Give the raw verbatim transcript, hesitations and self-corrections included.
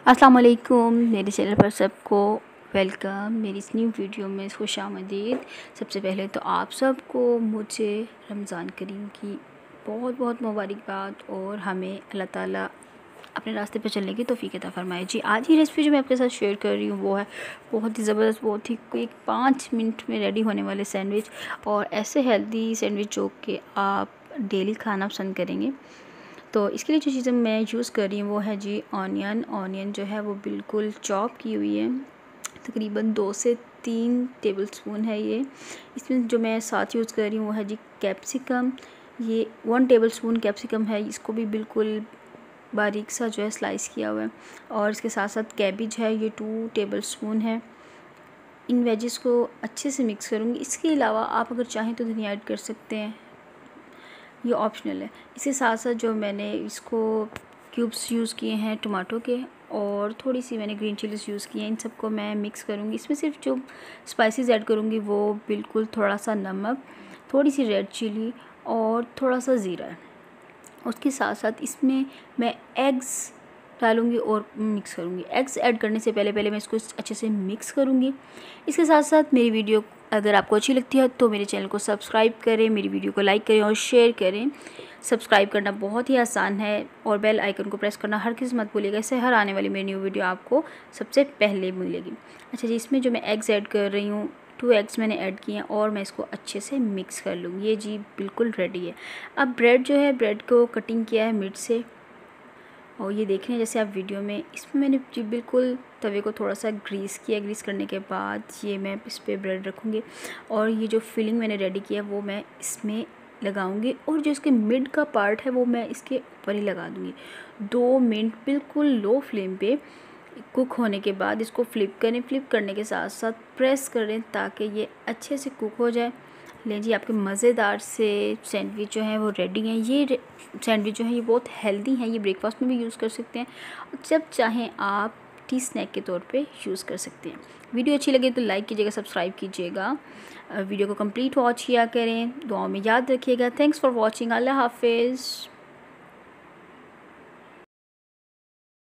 अस्सलाम वालेकुम, मेरे चैनल पर सबको वेलकम। मेरी इस न्यू वीडियो में खुशामदीद। सबसे पहले तो आप सबको मुझे रमज़ान करीम की बहुत बहुत मुबारकबाद और हमें अल्लाह ताला अपने रास्ते पर चलने की तौफीक अता फ़रमाए। जी, आज की रेसिपी जो मैं आपके साथ शेयर कर रही हूँ वो है बहुत ही ज़बरदस्त, बहुत ही क्विक, पाँच मिनट में रेडी होने वाले सैंडविच, और ऐसे हेल्दी सैंडविच जो कि आप डेली खाना पसंद करेंगे। तो इसके लिए जो चीज़ें मैं यूज़ कर रही हूँ वो है जी ऑनियन। ऑनियन जो है वो बिल्कुल चॉप की हुई है, तकरीबन दो से तीन टेबलस्पून है ये। इसमें जो मैं साथ यूज़ कर रही हूँ वो है जी कैप्सिकम। ये वन टेबलस्पून कैप्सिकम है, इसको भी बिल्कुल बारीक सा जो है स्लाइस किया हुआ है। और इसके साथ साथ कैबिज है, ये टू टेबलस्पून है। इन वेजेस को अच्छे से मिक्स करूँगी। इसके अलावा आप अगर चाहें तो धनिया ऐड कर सकते हैं, ये ऑप्शनल है। इसके साथ साथ जो मैंने इसको क्यूब्स यूज़ किए हैं टमाटो के, और थोड़ी सी मैंने ग्रीन चिलीज यूज़ की हैं। इन सबको मैं मिक्स करूँगी। इसमें सिर्फ जो स्पाइसेस ऐड करूँगी वो बिल्कुल थोड़ा सा नमक, थोड़ी सी रेड चिली और थोड़ा सा ज़ीरा है। उसके साथ साथ इसमें मैं एग्स डालूँगी और मिक्स करूँगी। एग्स ऐड करने से पहले पहले मैं इसको अच्छे से मिक्स करूँगी। इसके साथ साथ मेरी वीडियो अगर आपको अच्छी लगती है तो मेरे चैनल को सब्सक्राइब करें, मेरी वीडियो को लाइक करें और शेयर करें। सब्सक्राइब करना बहुत ही आसान है और बेल आइकन को प्रेस करना हर किसी मत भूलिएगा, इससे हर आने वाली मेरी न्यू वीडियो आपको सबसे पहले मिलेगी। अच्छा जी, इसमें जो मैं एग्स ऐड कर रही हूँ, टू एग्स मैंने ऐड किए हैं और मैं इसको अच्छे से मिक्स कर लूँगी। ये जी बिल्कुल रेडी है। अब ब्रेड जो है, ब्रेड को कटिंग किया है मिड से, और ये देख रहे हैं जैसे आप वीडियो में। इसमें मैंने जी बिल्कुल तवे को थोड़ा सा ग्रीस किया। ग्रीस करने के बाद ये मैं इस पर ब्रेड रखूँगी और ये जो फिलिंग मैंने रेडी किया वो मैं इसमें लगाऊंगी, और जो इसके मिड का पार्ट है वो मैं इसके ऊपर ही लगा दूँगी। दो मिनट बिल्कुल लो फ्लेम पे कुक होने के बाद इसको फ्लिप करें। फ्लिप करने के साथ साथ प्रेस करें ताकि ये अच्छे से कुक हो जाए। लें जी, आपके मज़ेदार से सैंडविच जो हैं वो रेडी हैं। ये सैंडविच जो है ये बहुत हेल्दी हैं, ये ब्रेकफास्ट में भी यूज़ कर सकते हैं, जब चाहें आप टी स्नैक के तौर पे यूज़ कर सकते हैं। वीडियो अच्छी लगे तो लाइक कीजिएगा, सब्सक्राइब कीजिएगा, वीडियो को कंप्लीट वॉच किया करें, दुआओं में याद रखिएगा। Thanks for watching. अल्लाह हाफिज़।